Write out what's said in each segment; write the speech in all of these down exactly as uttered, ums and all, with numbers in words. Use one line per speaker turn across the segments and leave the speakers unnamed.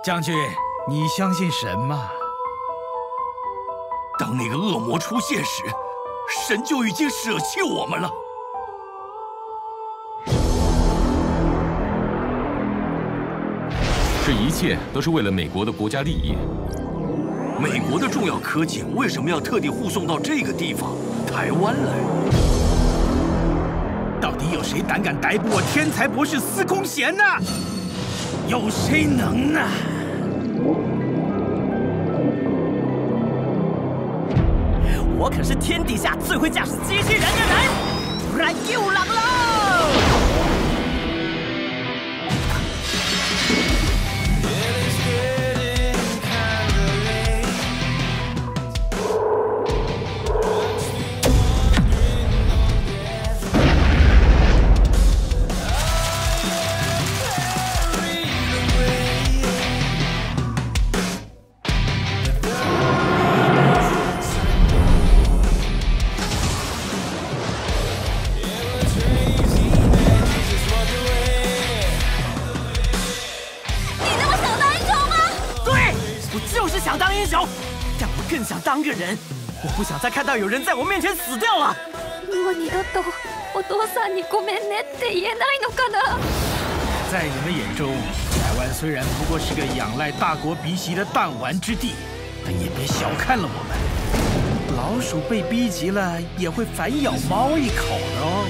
将军，你相信神吗？
当那个恶魔出现时，神就已经舍弃我们了。
这一切都是为了美国的国家利益。
美国的重要科技为什么要特地护送到这个地方——台湾来？
到底有谁胆敢逮捕我天才博士司空贤呢？有谁能呢？
我可是天底下最会驾驶机器人的人，突然又冷喽！想当英雄，但我更想当个人。我不想再看到有人在我面前死掉了。
もう二度とお父さんにごめんねって言えないのかな？
在你们眼中，台湾虽然不过是个仰赖大国鼻息的弹丸之地，但也别小看了我们。老鼠被逼急了，也会反咬猫一口的哦。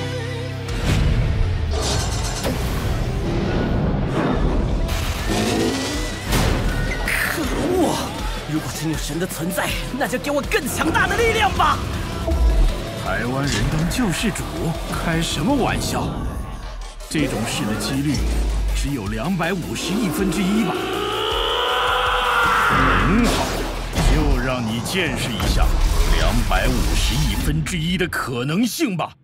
如果真有神的存在，那就给我更强大的力量吧！
台湾人当救世主，开什么玩笑？这种事的几率只有两百五十亿分之一吧。很好，就让你见识一下两百五十亿分之一的可能性吧。